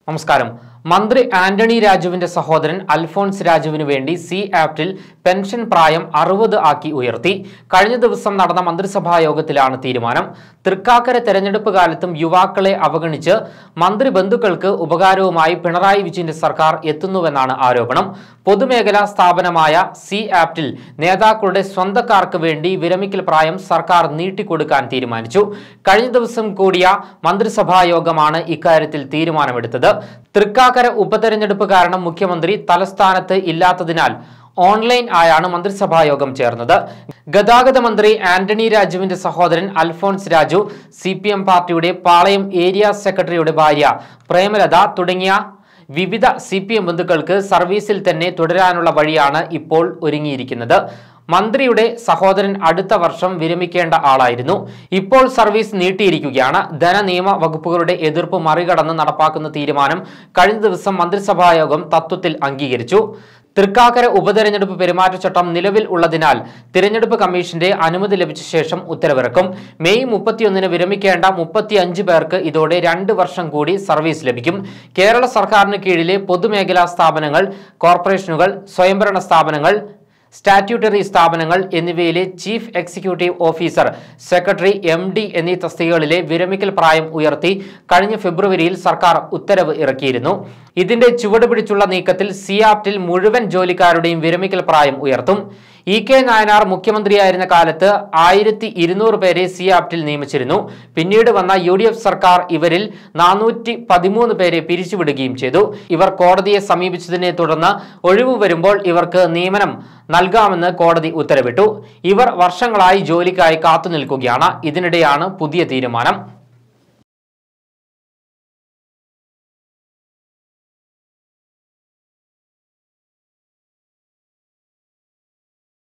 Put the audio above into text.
നമസ്കാരം. മന്ത്രി ആന്റണി രാജുവിന്റെ സഹോദരൻ അൽഫോൺസ് രാജുവിന് വേണ്ടി സി ആപ്റ്റിൽ പെൻഷൻ പ്രായം 60 ആക്കി ഉയർത്തി. കഴിഞ്ഞ ദിവസം നടന്ന മന്ത്രിസഭാ യോഗത്തിലാണ് തീരുമാനം. തൃക്കാക്കര തെരഞ്ഞെടുപ്പ് കാലത്തും യുവാക്കളെ അവഗണിച്ച് മന്ത്രി ബന്ധുക്കൾക്ക് ഉപകാരവുമായി പിണറായി വിജയന്റെ സർക്കാർ എത്തുന്നുവെന്നാണ് ആരോപണം. പൊതുമേഖലാ സ്ഥാപനമായ സി ആപ്റ്റിൽ നേതാക്കളുടെ സ്വന്തക്കാർക്ക് വേണ്ടി വിരമിക്കൽ പ്രായം സർക്കാർ നീട്ടിക്കൊടുക്കാൻ തീരുമാനിച്ചു. കഴിഞ്ഞ ദിവസം കൂടിയ മന്ത്രിസഭാ യോഗമാണ് ഇക്കാര്യത്തിൽ തീരുമാനമെടുത്തത്. തൃക്കാക്കര ഉപതെരഞ്ഞെടുപ്പ് കാരണം മുഖ്യമന്ത്രി തലസ്ഥാനത്ത് ഇല്ലാത്തതിനാൽ ഓൺലൈൻ ആയാണ് മന്ത്രിസഭാ യോഗം ചേർന്നത്. ഗതാഗത മന്ത്രി ആന്റണി രാജുവിന്റെ സഹോദരൻ അൽഫോൺസ് രാജു, CPM പാർട്ടിയുടെ പാളയം ഏരിയ സെക്രട്ടറിയുടെ ഭാര്യ പ്രേമലത തുടങ്ങിയ വിവിധ CPM ബന്ധുക്കൾക്ക് സർവീസിൽ തന്നെ തുടരാനുള്ള വഴിയാണ് ഇപ്പോൾ ഒരുങ്ങിയിരിക്കുന്നത്. മന്ത്രിയുടെ സഹോദരൻ അടുത്ത വർഷം വിരമിക്കേണ്ട ആളായിരുന്നു. ഇപ്പോൾ സർവീസ് നീട്ടിയിരിക്കുകയാണ്. ധനനിയമ വകുപ്പുകളുടെ എതിർപ്പ് മറികടന്ന് നടപ്പാക്കുന്ന തീരുമാനം കഴിഞ്ഞ ദിവസം മന്ത്രിസഭായോഗം തത്വത്തിൽ അംഗീകരിച്ചു. തൃക്കാക്കര ഉപതെരഞ്ഞെടുപ്പ് പെരുമാറ്റച്ചട്ടം നിലവിൽ ഉള്ളതിനാൽ തിരഞ്ഞെടുപ്പ് കമ്മീഷന്റെ അനുമതി ലഭിച്ച ശേഷം ഉത്തരവിറക്കും. മെയ് 31 വിരമിക്കേണ്ട 35 പേർക്ക് ഇതോടെ 2 വർഷം കൂടി സർവീസ് ലഭിക്കും. കേരള സർക്കാരിന് കീഴിലെ പൊതുമേഖലാ സ്ഥാപനങ്ങൾ, കോർപ്പറേഷനുകൾ, സ്വയംഭരണ സ്ഥാപനങ്ങൾ, സ്റ്റാറ്റ്യൂട്ടറി സ്ഥാപനങ്ങൾ എന്നിവയിലെ chief executive officer, secretary, MD എന്നീ തസ്തികകളിലെ വിരമിക്കൽ പ്രായം ഉയർത്തി കഴിഞ്ഞ ഫെബ്രുവരിയിൽ സർക്കാർ ഉത്തരവ് ഇറക്കിയിരുന്നു. ഇതിന്റെ ചുവട് പിടിച്ചുള്ള നീക്കത്തിൽ സി ആപ്റ്റിൽ മുഴുവൻ ജോലിക്കാരുടെയും വിരമിക്കൽ പ്രായം ഉയർത്തും. EK നായനാർ മുഖ്യമന്ത്രിയായിരുന്ന കാലത്ത് 1200 പേരെ സി ആപ്റ്റിൽ നിയമിച്ചിരുന്നു. പിന്നീട് വന്ന UDF സർക്കാർ ഇവരിൽ 413 പേരെ പിരിച്ചുവിടുകയും ചെയ്തു. ഇവർ കോടതിയെ സമീപിച്ചതിനെ തുടർന്ന് ഒഴിവ് വരുമ്പോൾ ഇവർക്ക് നിയമനം നൽകാമെന്ന് കോടതി ഉത്തരവിട്ടു. ഇവർ വർഷങ്ങളായി ജോലിക്കായി കാത്തുനിൽക്കുകയാണ്. ഇതിനിടെയാണ് പുതിയ തീരുമാനം.